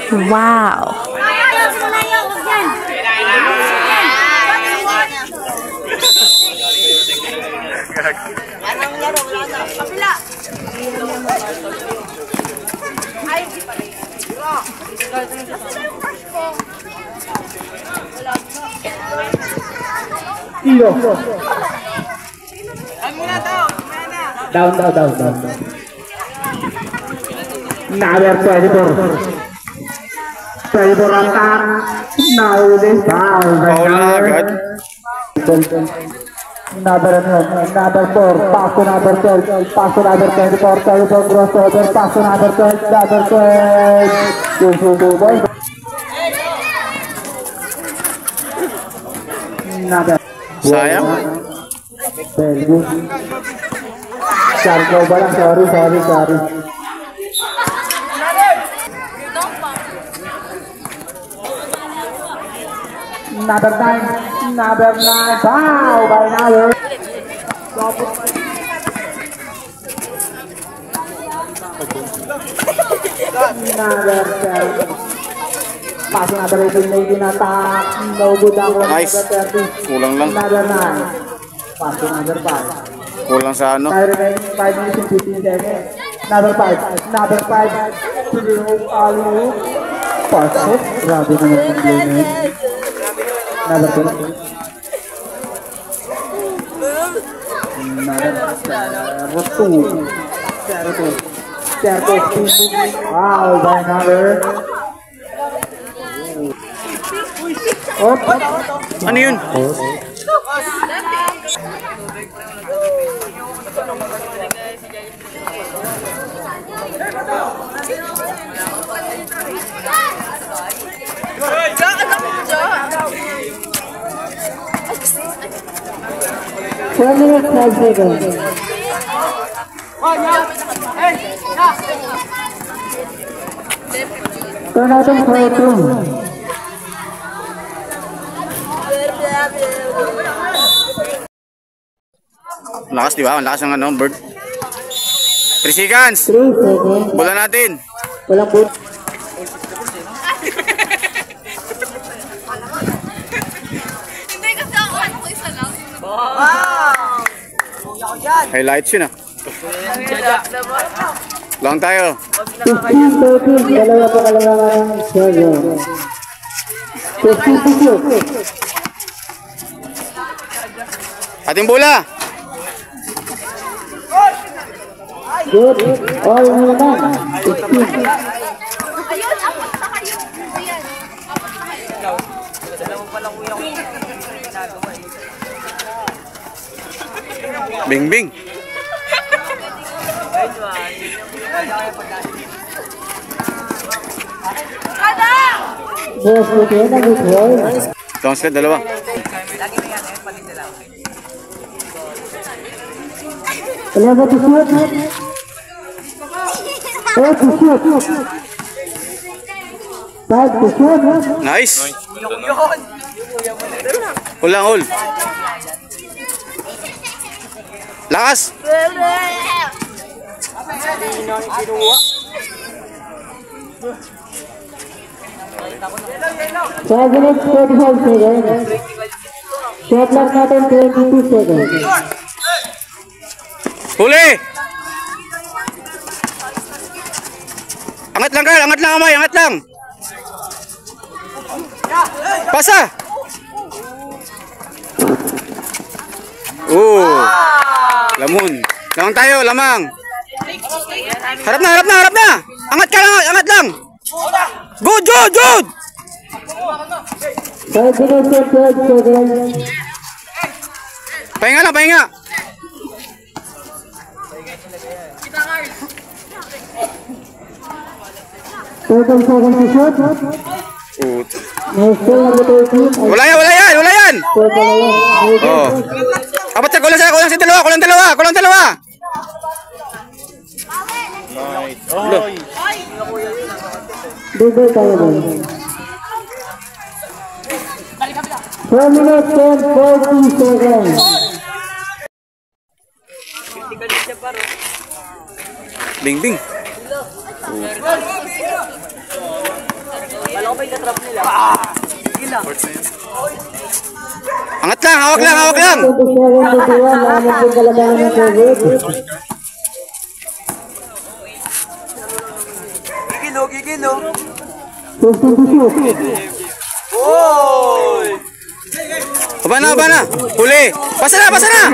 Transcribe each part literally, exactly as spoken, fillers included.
Wow! Down, down, down, down. Number twenty-four. twenty-four angkat. Now this foul. Foul na agad. Number number four. Pass to number twelve. Pass to number twenty-four. twenty-four cross over. Pass to number twelve. Number twelve. Two, two, two, boy. Number. Sayang. Very good. Sorry, sorry, sorry, sorry. Number nine, number nine, foul by number. Number seven. Pass number eighteen, eighteen attack. No good ang nice. Kulang lang. Number nine. Pass number five. Kulang sa ano? five minutes and fifteen seconds. Number five. Number five. Alu. Pasok. Grabe naman yung play na yun. Number two. Number two. Zero two. Zero two. Wow, by number. Oh. Ano yun? One minute, five seconds. Turn out and play two. Lakas, di ba? Ang lakas ng ano, bird. three seconds. three seconds. Bola natin. Walang boot. Hindi kasi ako ano ko isa lang. Wow! Highlights yun ah. Lang tayo. fifteen thirteen. Dalawa po kalangan ng server. fifteen fifteen. Ating bola. Good. All naman. fifteen. Ayun, apat na kayo. Ayan. Apat na kayo. Bing bing. Kada! Yes, okay. Nag-withdraw. Downslide, dalawa. eleven to shoot. eight to shoot. five to shoot. Nice. Hulang hul. Lakas. five minutes, thirty-five seconds. Shot clock natin, twenty-two seconds. Huli. Angat lang ka, angat lang kamay, angat lang. Pasa. Oh. Lamun. Lamang tayo, lamang. Harap na, harap na, harap na. Angat ka lang, angat lang. Good, good, good. five minutes and twelve seconds. Pahinga lang, pahinga. thirteen seconds to shoot. Oh. Next ball number thirteen. Wala yan, wala yan, wala yan. Oh. Apat sa kulang sa kulang sa dalawa, kulang dalawa, kulang dalawa. Nice. Oh. Double tayo ba? four minutes and forty seconds. Bing bing. ako ba yung katrap nila? Ah! Sige lang. Angat lang, hawak lang, hawak lang. Gigilo, gigilo. Oh! Aba na, aba na. Huli. Pasa na, pasa na.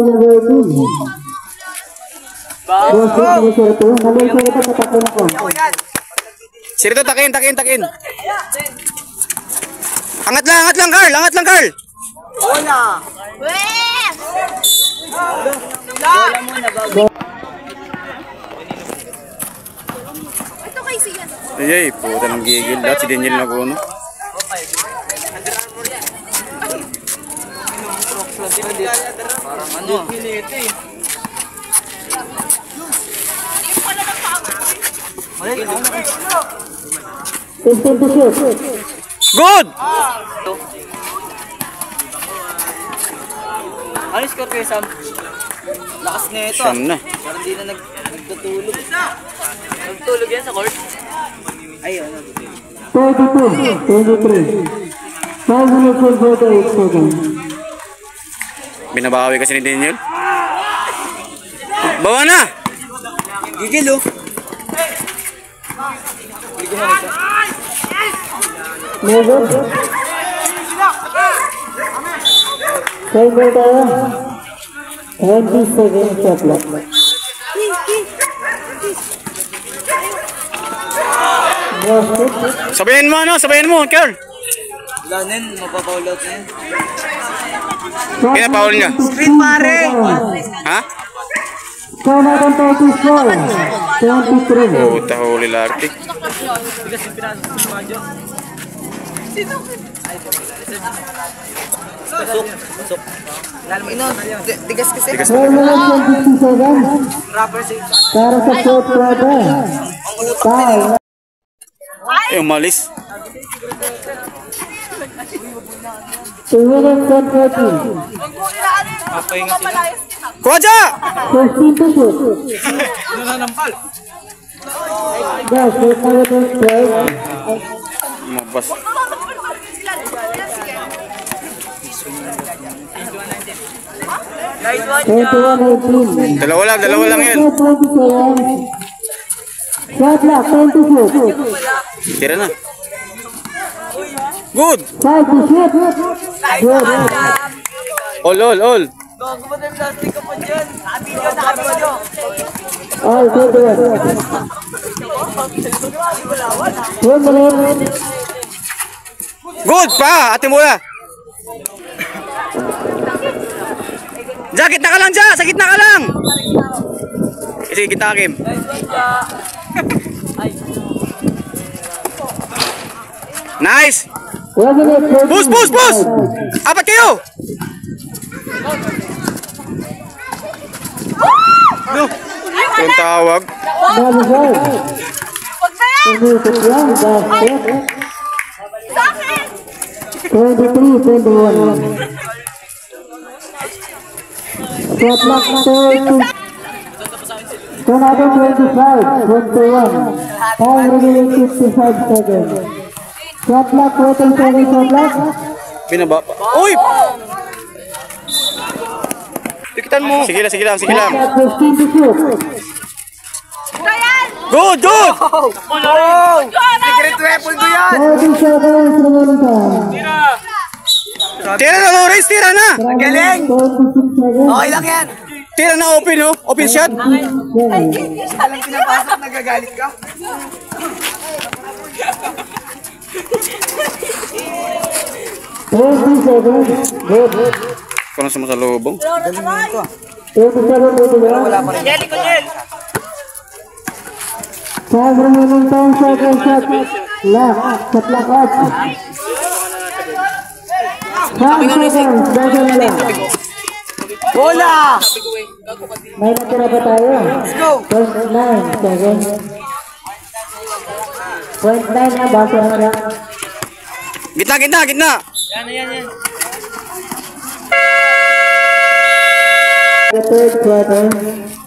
Sirito, takin, takin, takin. Angat lang, angat lang, Carl. Angat lang, Carl. Wala. Weh! Wala muna bago. Ito kay siya. Ay, puta ng gigil. Lahat si Daniel na kuno. Parang ano? Good! Ano score kayo, Sam? Lakas na ito. Saan na? Parang di na nag nagtutulog. Nagtulog yan sa court? Ay, ano? thirty-two, twenty-three. five minutes and forty-eight seconds. Binabawi kasi ni Daniel. Bawa na! Gigil, oh. Gigil mo isa. Never. Time mo tayo. twenty seconds shot clock. Sabayin mo, ano? Sabayin mo, Carl. Ganin, mapapaul out na yan. Pinapaul niya. Screen, pare! Ha? Score natin thirty-four, twenty-three. Puta, huli Larty. Pasok, pasok. Ino, tigas kasi. Tigas four talaga. minutes and fifty seconds. Rapper si... Para sa shot brother. Time. Eh, umalis. two minutes and thirty. Kuwadya! fifteen to shoot. Guys, shoot na natin twelve. Mabas. Nice one, twenty-one eighteen. Dalawa lang, dalawa lang yan. twenty-seven. Shot clock, ten to shoot. Tira na. Good! five to shoot. Good. All, all, all. Gago ba ng plastic ka pa dyan? Nakabidyo, nakabidyo. All good. One minute. Good pa! Ate Mula. Diyan, gitna ka lang dyan! Sa gitna ka lang! Sige, gitna ka, Kim. Nice! One minute. Push, push, push! Apat kayo! No. Yung tawag. Nine-five. Tumitik lang. Basket. Sa akin! twenty-three twenty-one. Shot clock thirty. Score natin twenty-five twenty-one. Time remaining fifty-five seconds. Shot clock, waiting seconds, shot clock. Binaba pa. Uy! Tikitan mo. Sige lang, sige lang, sige lang. Shot clock, fifteen to shoot. Dayan! Good, good! Oh! Secret weapon ko yan! thirty seconds remaining time. Tira na, Lawrence, tira na! Galing! twenty-six seconds. Okay lang yan! Tira na, open, oh. Open shot. Seven. Alam pinapasok, nagagalit ka? twenty seconds. Good. Kung sa masalubong. twenty-seven twenty-one. Wala pa rin. Jelly ko, Jel! Five remaining ten seconds. Shot lock. Shot lock up. Five seconds. Bago na lang. Bola! May natira pa tayo. Let's go! point nine seconds. point nine na. Bago na lang. Gitna, gitna, gitna. Yan, yan, yan. The third quarter.